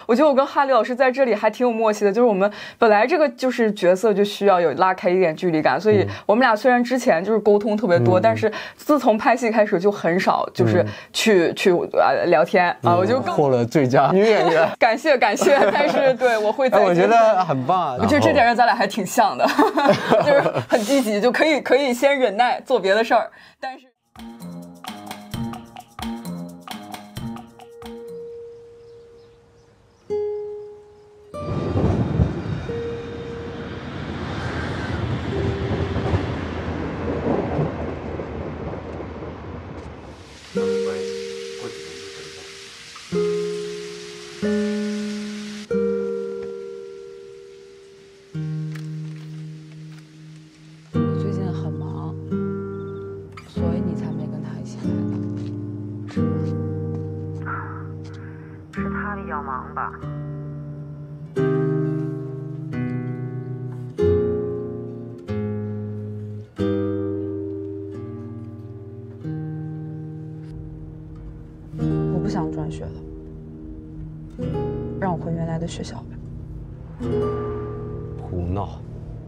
我觉得我跟哈利老师在这里还挺有默契的，就是我们本来这个就是角色就需要有拉开一点距离感，所以我们俩虽然之前就是沟通特别多，但是自从拍戏开始就很少就是去聊天啊，我就获了最佳女演员， 感谢，但是对我会在我觉得很棒， 我觉得这点上咱俩还挺像的，就是很积极，就可以先忍耐做别的事儿，但是。 不想转学了，让我回原来的学校吧。 胡闹！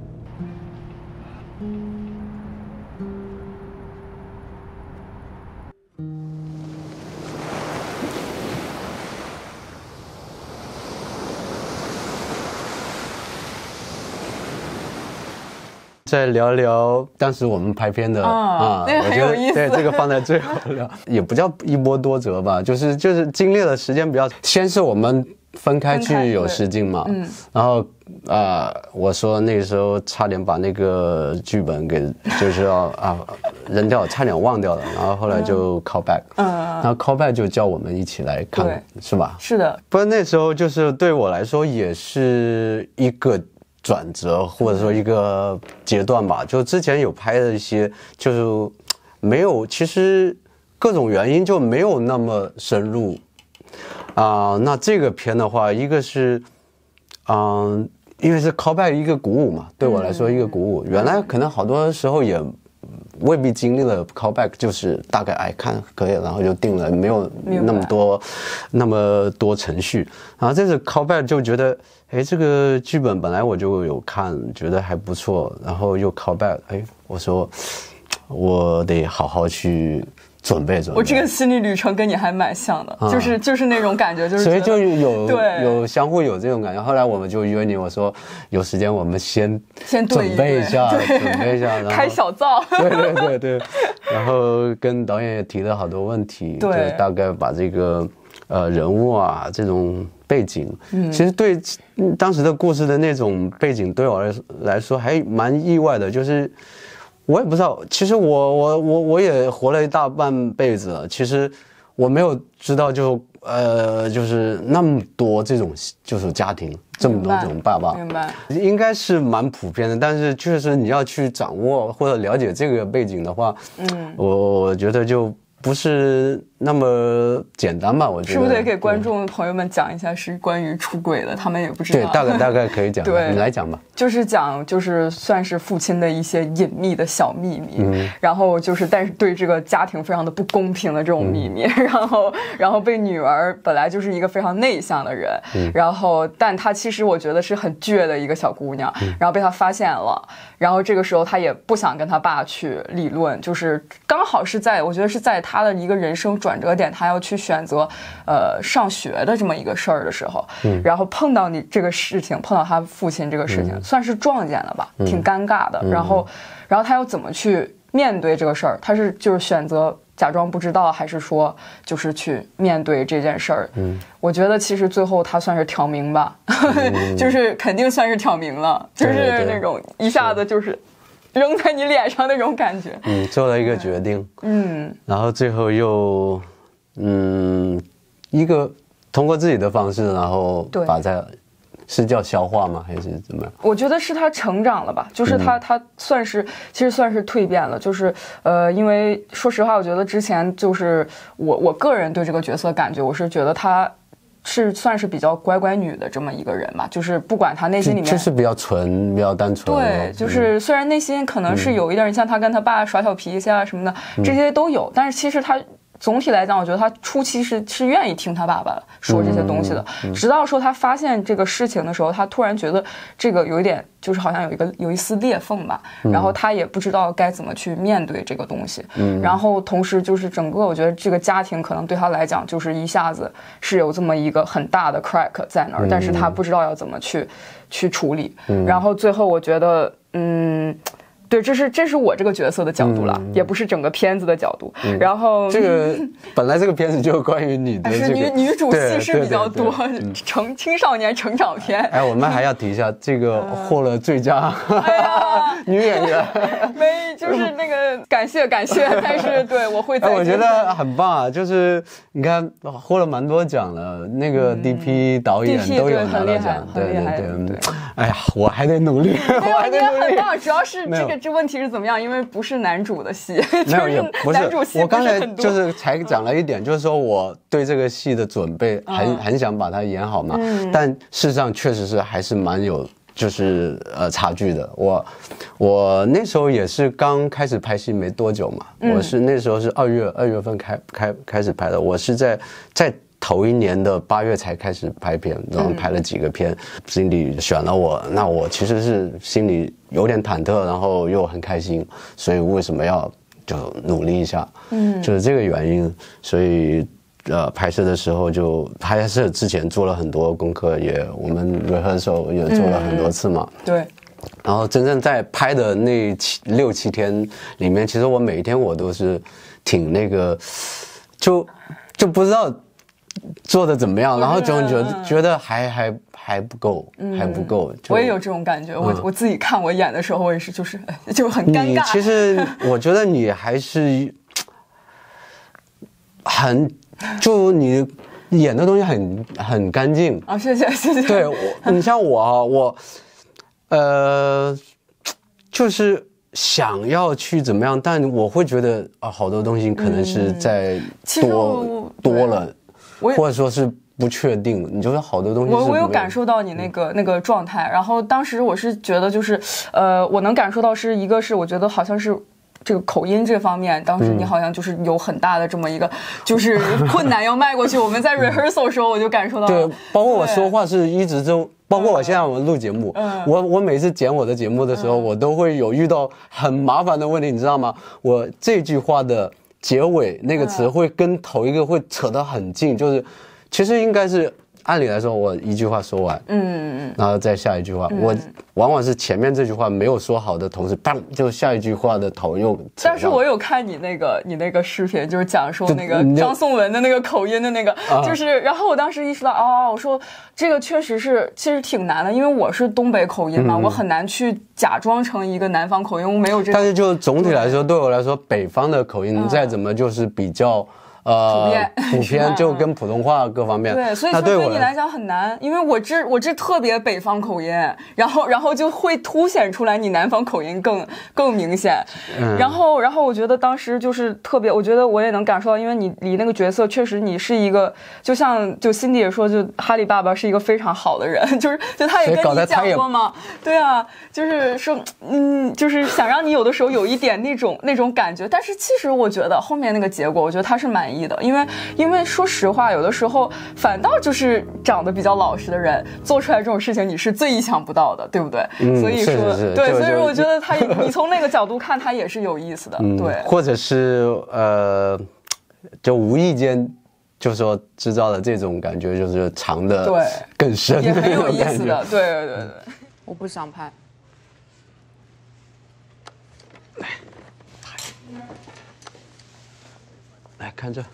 再聊聊当时我们拍片的那个很有意思。 对，这个放在最后聊，也不叫一波多折吧，就是经历的时间比较，先是我们分开去有试镜嘛，然后我说那个时候差点把那个剧本给就是要扔掉，差点忘掉了，然后后来就 call back，然后 call back 就叫我们一起来看，是吧？ 是的。 不过那时候就是对我来说也是一个转折，或者说一个阶段吧。就之前有拍的一些，就是没有，其实各种原因就没有那么深入那这个片的话，一个是因为是 callback 一个鼓舞嘛，对我来说一个鼓舞。原来可能好多时候也未必经历了 callback， 就是大概看可以，然后就定了，没有那么多程序。然后这次 callback 就觉得，这个剧本本来我就有看，觉得还不错，然后又 callback，我说我得好好去准备。 我这个心理旅程跟你还蛮像的，就是那种感觉，就是所以就有相互有这种感觉。后来我们就约你，我说有时间我们先准备一下，然后开小灶。 对，然后跟导演也提了好多问题，就大概把这个人物这种背景，其实对当时的故事的那种背景对我来说还蛮意外的，就是我也不知道，其实我也活了一大半辈子了，其实我没有知道就是那么多这种就是家庭，这么多这种爸爸， 明白， 应该是蛮普遍的，但是确实你要去掌握或者了解这个背景的话，我觉得就不是那么简单吧？我觉得是不是得给观众朋友们讲一下是关于出轨的，他们也不知道。 对，大概可以讲。对，你来讲吧。就是讲，就是算是父亲的一些隐秘的小秘密，然后就是但是对这个家庭非常的不公平的这种秘密，然后被女儿本来就是一个非常内向的人，然后但她其实我觉得是很倔的一个小姑娘，然后被她发现了，然后这个时候她也不想跟她爸去理论，就是刚好是我觉得是在她的一个人生转折点，她要去选择上学的这么一个事儿的时候，然后碰到你这个事情，碰到她父亲这个事情，算是撞见了吧，挺尴尬的。然后她要怎么去面对这个事儿？她是就是选择假装不知道，还是说就是去面对这件事儿？我觉得其实最后她算是挑明吧，就是肯定算是挑明了，就是那种一下子就是扔在你脸上那种感觉。 做了一个决定，然后最后又一个通过自己的方式，然后把它是叫消化吗？还是怎么样？我觉得是他成长了吧，就是他算是其实算是蜕变了，就是因为说实话，我觉得之前就是我个人对这个角色感觉，我是觉得他是算是比较乖乖女的这么一个人嘛，就是不管他内心里面就是比较纯，比较单纯。 对，就是虽然内心可能是有一点像他跟他爸耍小脾气啊什么的，这些都有，但是其实他总体来讲，我觉得他初期是愿意听他爸爸说这些东西的，直到说他发现这个事情的时候，他突然觉得这个有一点就是好像有一丝裂缝吧，然后他也不知道该怎么去面对这个东西，然后同时就是整个我觉得这个家庭可能对他来讲就是一下子是有这么一个很大的 crack 在那儿，但是他不知道要怎么去处理，然后最后我觉得对，这是我这个角色的角度了，也不是整个片子的角度。然后这个本来这个片子就关于你的是女主戏是比较多，青少年成长片。 哎，我们还要提一下，这个获了最佳女演员， 没，就是那个感谢，但是对我会在。 我觉得很棒啊，就是你看获了蛮多奖了，那个 DP 导演都有拿到奖，对。哎呀，我还得努力，我还得努力。 很棒，主要是这问题是怎么样？因为不是男主的戏， 没有，也不是。我刚才就是才讲了一点，就是说我对这个戏的准备很想把它演好嘛，但事实上确实是还是蛮有就是差距的。我那时候也是刚开始拍戏没多久嘛，我是那时候是2月份开始拍的，我是在头一年的8月才开始拍片，然后拍了几个片，经理选了我，那我其实是心里有点忐忑，然后又很开心，所以为什么要就努力一下，就是这个原因，所以拍摄的时候就拍摄之前做了很多功课，我们 rehearsal 也做了很多次嘛， 对。 然后真正在拍的那6、7天里面，其实我每一天我都是挺那个，就不知道做的怎么样，然后总觉得还不够，还不够。 我也有这种感觉，我自己看我演的时候，我也是就很尴尬。 其实我觉得你还是就你演的东西很干净啊，谢谢。 对，你像我就是想要去怎么样，但我会觉得好多东西可能是在多了。或者说是不确定，你就是好多东西我有感受到你那个状态，然后当时我是觉得就是我能感受到一个是我觉得好像是这个口音这方面，当时你好像就是有很大的这么一个就是困难要迈过去。我们在 rehearsal 的时候我就感受到了， 对，包括我说话是一直包括我现在我录节目，我每次剪我的节目的时候，我都会有遇到很麻烦的问题，你知道吗？我这句话的结尾那个词会跟头一个会扯得很近，就是其实应该是按理来说我一句话说完，然后再下一句话，我往往是前面这句话没有说好的同时，砰，就下一句话的头又。 但是我有看你那个视频，就是讲说那个张颂文的那个口音的那个，就是然后我当时意识到，我说这个确实其实挺难的，因为我是东北口音嘛，我很难去假装成一个南方口音，我没有这个。 但是就总体来说，对我来说，北方的口音再怎么就是比较。普遍就跟普通话各方面， 对，所以说对你来讲很难，因为我这特别北方口音，然后就会凸显出来你南方口音更明显，然后我觉得当时就是特别，我觉得我也能感受到，因为你离那个角色确实你是一个，就辛迪也说，就哈利爸爸是一个非常好的人，就他也跟你讲过嘛，对啊，就是说就是想让你有的时候有一点那种感觉，但是其实我觉得后面那个结果，我觉得他是满意的，因为说实话，有的时候反倒就是长得比较老实的人做出来这种事情，你是最意想不到的，对不对？所以说，对，所以说我觉得你从那个角度看，他也是有意思的，对， 或者是就无意间就说制造的这种感觉，就是藏的更深， 也很有意思的，对。我不想拍。 来看这，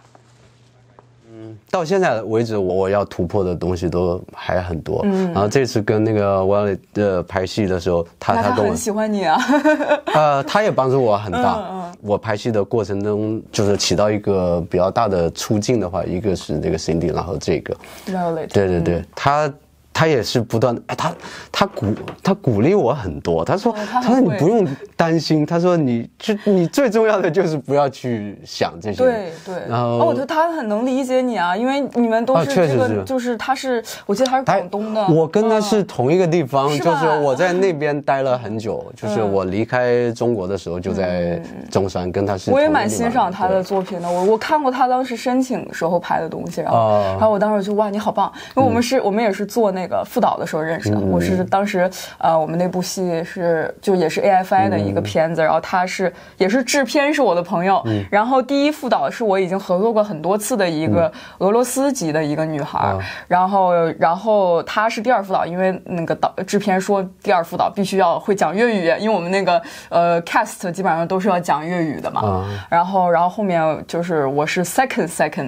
到现在为止，我要突破的东西都还很多。然后这次跟那个 Wally 的拍戏的时候，他跟我很喜欢你啊。 他也帮助我很大。我拍戏的过程中，就是起到一个比较大的促进的话，一个是这个 Cindy， 然后这个 Violet， 对，他他也是不断的，哎，他鼓励我很多，他说你不用担心，他说你最重要的就是不要去想这些。 对， 然后我觉得他很能理解你啊，因为你们都是这个，就是我记得他是广东的， 我跟他是同一个地方，就是我在那边待了很久，就是我离开中国的时候就在中山，跟他是同一个地方。我也蛮欣赏他的作品的，我看过他当时申请时候拍的东西，然后我当时就哇你好棒，因为我们也是做那个副导的时候认识的，我是当时我们那部戏也是 AFI 的一个片子，然后他也是制片是我的朋友，然后第一副导是我已经合作过很多次的一个俄罗斯籍的一个女孩，然后她是第二副导，因为那个制片说第二副导必须要会讲粤语，因为我们那个cast 基本上都是要讲粤语的嘛，然后后面就是我是 second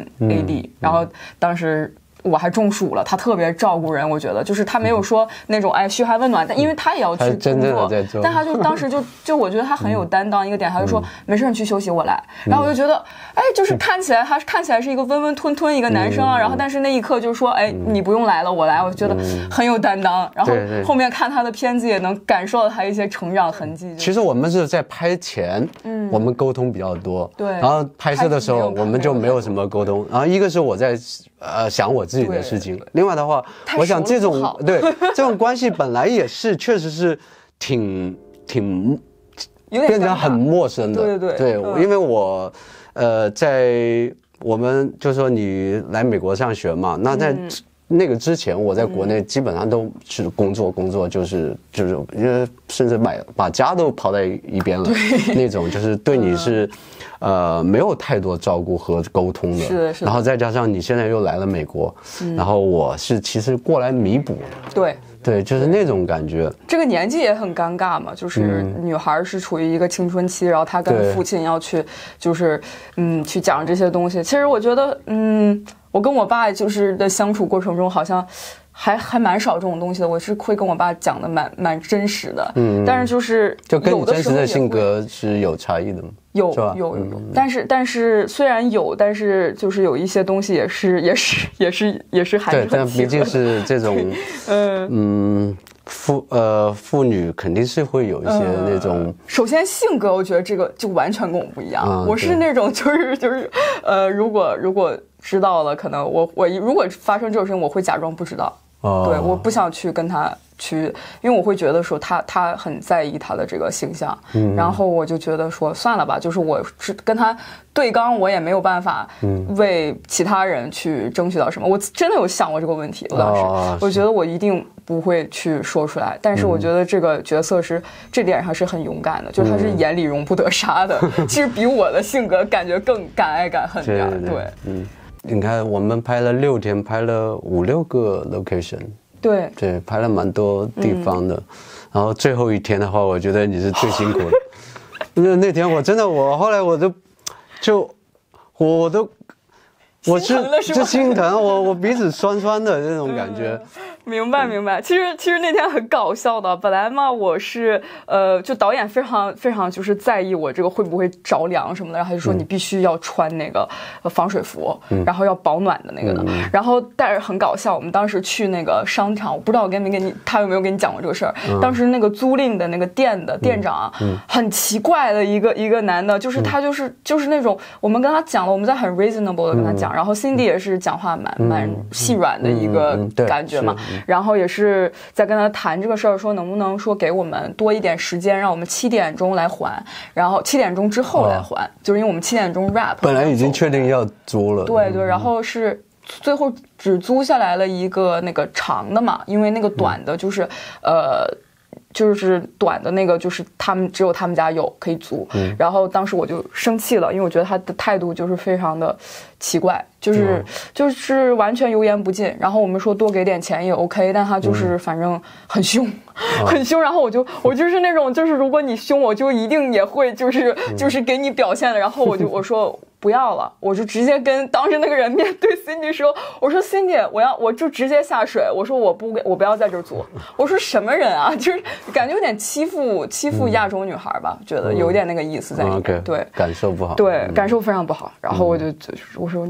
AD，然后当时我还中暑了，他特别照顾人，我觉得就是他没有说那种嘘寒问暖，但因为他也要去工作，但他就当时就我觉得他很有担当一个点，他就说没事你去休息我来，然后我就觉得就是看起来是一个温温吞吞一个男生啊，然后但是那一刻就说你不用来了我来，我觉得很有担当，然后后面看他的片子也能感受到他一些成长痕迹。 其实我们是在拍前我们沟通比较多， 对， 然后拍摄的时候我们就没有什么沟通，然后一个是我在想我自己的事情，另外的话我想这种关系本来也是确实是挺变成很陌生的，对，因为我在我们就说你来美国上学嘛，那在那个之前我在国内基本上都是工作，就是因为甚至把家都抛在一边了，那种就是对你是没有太多照顾和沟通的， 是的。 然后再加上你现在又来了美国，然后我是其实过来弥补的，对，就是那种感觉。这个年纪也很尴尬嘛，就是女孩是处于一个青春期，然后她跟父亲要去，就是去讲这些东西。其实我觉得，我跟我爸就是的相处过程中，好像还蛮少这种东西的。我是会跟我爸讲的蛮真实的，但是就跟你真实的性格是有差异的吗？ 有，但是虽然有，但是就是有一些东西也是还是很但毕竟是这种妇女肯定是会有一些那种， 首先性格，我觉得这个就完全跟我不一样。我是那种就是如果知道了，可能我如果发生这种事情，我会假装不知道。对，我不想去跟他去，因为我会觉得说他很在意他的这个形象，然后我就觉得说算了吧，就是我是跟他对刚，我也没有办法为其他人去争取到什么。我真的有想过这个问题，我当时我觉得我一定不会去说出来，但是我觉得这个角色是这点上是很勇敢的，就是他是眼里容不得沙的，其实比我的性格感觉更敢爱敢恨点，对。 你看，我们拍了6天，拍了5、6个 location， 对，拍了蛮多地方的。然后最后一天的话，我觉得你是最辛苦的。那天我真的，后来我就心疼，我鼻子酸酸的那种感觉。 明白。其实那天很搞笑的，本来嘛我是就导演非常非常就是在意我这个会不会着凉什么的，然后他就说你必须要穿那个防水服，然后要保暖的那个的。然后但是很搞笑，我们当时去那个商场，我不知道我他有没有跟你讲过这个事儿。当时那个租赁的那个店的店长，很奇怪的一个男的，就是他就是那种我们跟他讲了，我们在很 reasonable 的跟他讲，然后 Cindy 也是讲话蛮细软的一个感觉嘛。然后也是在跟他谈这个事儿，说能不能说给我们多一点时间，让我们7点钟来还，然后7点钟之后来还，就是因为我们7点钟 wrap。 本来已经确定要租了。 对，然后是最后只租下来了一个那个长的嘛，因为那个短的就是就是短的那个，就是只有他们家有可以租。然后当时我就生气了，因为我觉得他的态度就是非常的奇怪，就是完全油盐不进。然后我们说多给点钱也 OK， 但他就是反正很凶，很凶。然后我就是那种，就是如果你凶，我就一定也会就是给你表现的。然后我说不要了，我就直接跟当时那个人面对 Cindy 说，我说 Cindy， 我就直接下水，我说我不要在这儿租，我说什么人啊，就是感觉有点欺负亚洲女孩吧，觉得有点那个意思在里面，对， 感受不好， 对，感受非常不好。然后我说我宁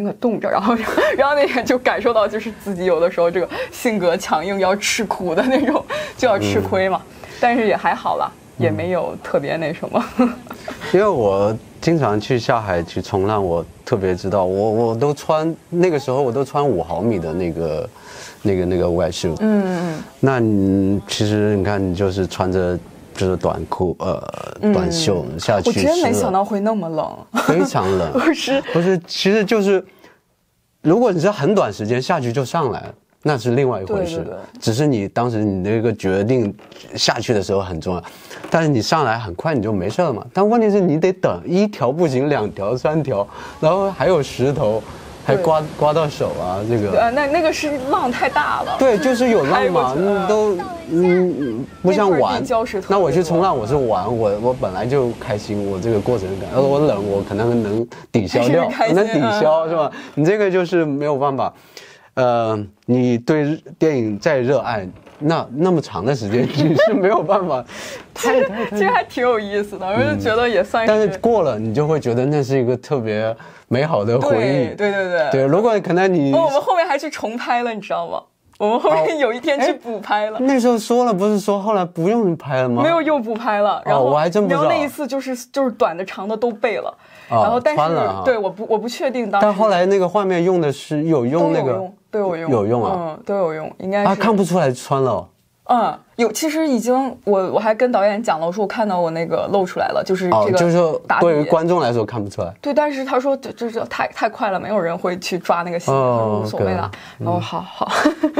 的冻着，然后那天就感受到就是自己有的时候这个性格强硬要吃苦的那种，就要吃亏嘛，但是也还好啦，也没有特别那什么。 因为我经常去下海去冲浪，我特别知道，我都穿那个时候我都穿5毫米的那个外袖。那你其实你看，你就是穿着就是短裤短袖下去， 我真没想到会那么冷， 非常冷。不是，其实就是如果你是很短时间下去就上来了，那是另外一回事。对，只是你当时你那个决定下去的时候很重要，但是你上来很快你就没事了嘛。但问题是你得等1条不行，2条3条，然后还有石头，还刮到手啊，这个。 那个是浪太大了。 对，就是有浪嘛，都不像玩。那我去冲浪我是玩，我本来就开心，我这个过程感，我冷我可能能抵消掉，能抵消是吧？你这个就是没有办法。你对电影再热爱，那么长的时间你是没有办法。 其实还挺有意思的，我就觉得也算是。 但是过了，你就会觉得那是一个特别美好的回忆。对，如果可能你， 我们后面还去重拍了，你知道吗？我们后面有一天去补拍了。 那时候说了，不是说后来不用拍了吗？ 没有，又补拍了。然后我还真不知道。 然后那一次就是短的长的都备了。然后但是对我不确定当时。 但后来那个画面用的是有用那个。 都有用， 有用啊， 都有用，应该是。 看不出来穿了。 有，其实已经我还跟导演讲了，我说我看到我那个露出来了，就是这个， 就是说对于观众来说看不出来。 对，但是他说这太快了，没有人会去抓那个细节，他说无所谓了。然后好。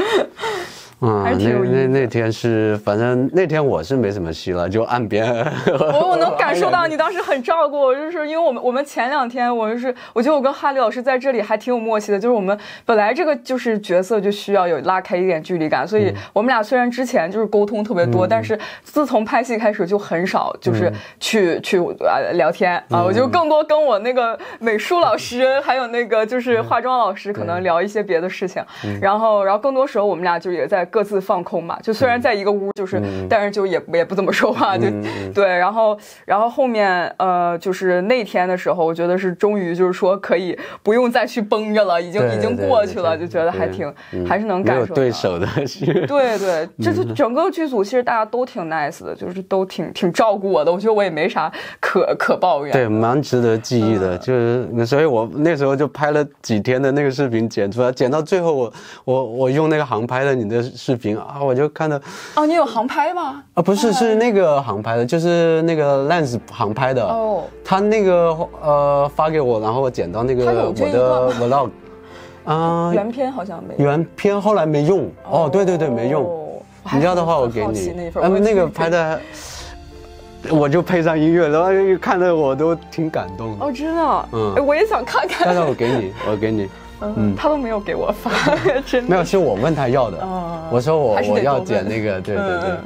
那天是，反正那天我是没什么戏了，就岸边。 我能感受到你当时很照顾我，就是因为我们前2天我觉得我跟哈利老师在这里还挺有默契的，就是我们本来这个就是角色就需要有拉开一点距离感，所以我们俩虽然之前就是沟通特别多，但是自从拍戏开始就很少就是去聊天啊，我就更多跟我那个美术老师还有那个就是化妆老师可能聊一些别的事情，然后更多时候我们俩就也在各自放空嘛，就虽然在一个屋，就是但是就也不怎么说话，就对，然后后面就是那天的时候，我觉得是终于就是说可以不用再去绷着了，已经过去了，就觉得还是能感受到。没有对手的对，这就整个剧组其实大家都挺 nice 的，就是都挺照顾我的，我觉得我也没啥可抱怨。 对，蛮值得记忆的，就是所以我那时候就拍了几天的那个视频剪出来，剪到最后我用那个航拍的你的视频啊，我就看到你有航拍吗？ 不是，是那个航拍的，就是那个 Lens 航拍的。他那个发给我，然后我剪到那个我的 vlog。 原片好像没。 原片后来没用。对，没用。你要的话我给你。那个拍的，我就配上音乐，然后看得我都挺感动的。 真的。我也想看看。 那我给你。 他都没有给我发，真的没有，是我问他要的。我说我要剪那个，对。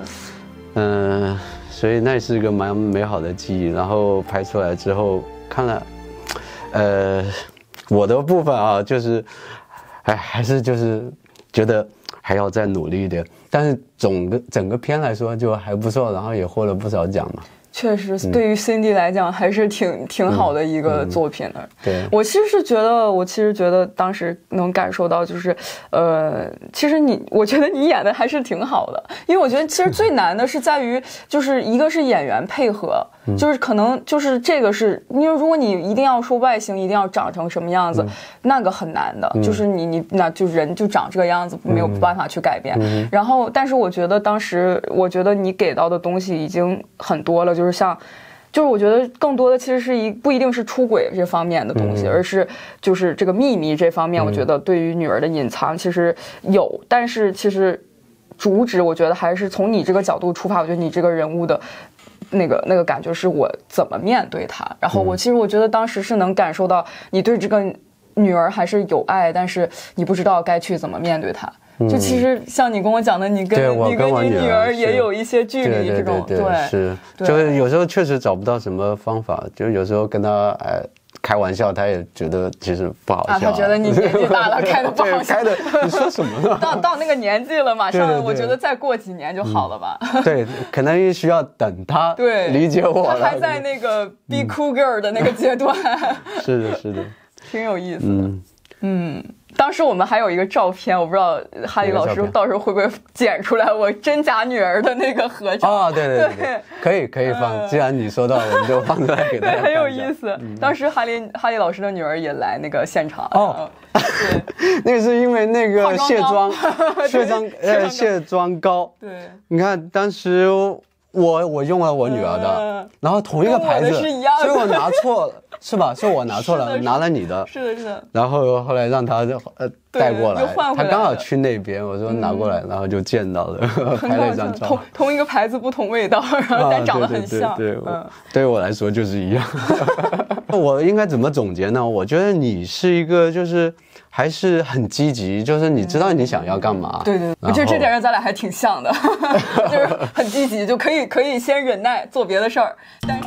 所以那是一个蛮美好的记忆。然后拍出来之后看了，我的部分啊，就是，还是就是觉得还要再努力一点。但是整个片来说就还不错，然后也获了不少奖嘛。 确实，对于 Cindy 来讲还是挺好的一个作品的。 对， 我其实觉得当时能感受到，就是其实我觉得你演的还是挺好的，因为我觉得其实最难的是在于，就是一个是演员配合，就是可能就是这个是因为如果你一定要说外形一定要长成什么样子，那个很难的，就是你那就人就长这个样子，没有办法去改变。然后，但是我觉得当时你给到的东西已经很多了，就是我觉得更多的其实是不一定是出轨这方面的东西，而是就是这个秘密这方面，我觉得对于女儿的隐藏其实有，但是其实主旨我觉得还是从你这个角度出发，我觉得你这个人物的那个感觉是我怎么面对她，然后我觉得当时是能感受到你对这个女儿还是有爱，但是你不知道该去怎么面对她。就其实像你跟我讲的，你跟你女儿也有一些距离，这种对是，就是有时候确实找不到什么方法，就有时候跟她开玩笑，她也觉得其实不好笑。 她觉得你年纪大了，开的不好笑。 开的，你说什么呢？ 到那个年纪了，马上我觉得再过几年就好了吧。 对，可能需要等她理解我了。 她还在那个 be cool girl 的那个阶段。 是的， 挺有意思的。 当时我们还有一个照片，我不知道哈利老师到时候会不会剪出来我真假女儿的那个合照。 哦，对，可以放。既然你说到，我们就放出来给大家看一下。 对，很有意思。当时哈利老师的女儿也来那个现场。 哦，对，那个是因为那个卸妆膏。 对， 你看当时我用了我女儿的，然后同一个牌子， 是一样的， 所以我拿错了，是吧？是我拿错了，拿了你的。 是的。 然后后来让他带过来，他刚好去那边，我说拿过来，然后就见到了，拍了一张照。 同一个牌子不同味道，然后但长得很像。 对我来说就是一样。我应该怎么总结呢？我觉得你是一个就是还是很积极，就是你知道你想要干嘛。 对，我觉得这点上咱俩还挺像的，就是很积极，就可以先忍耐做别的事儿，但是。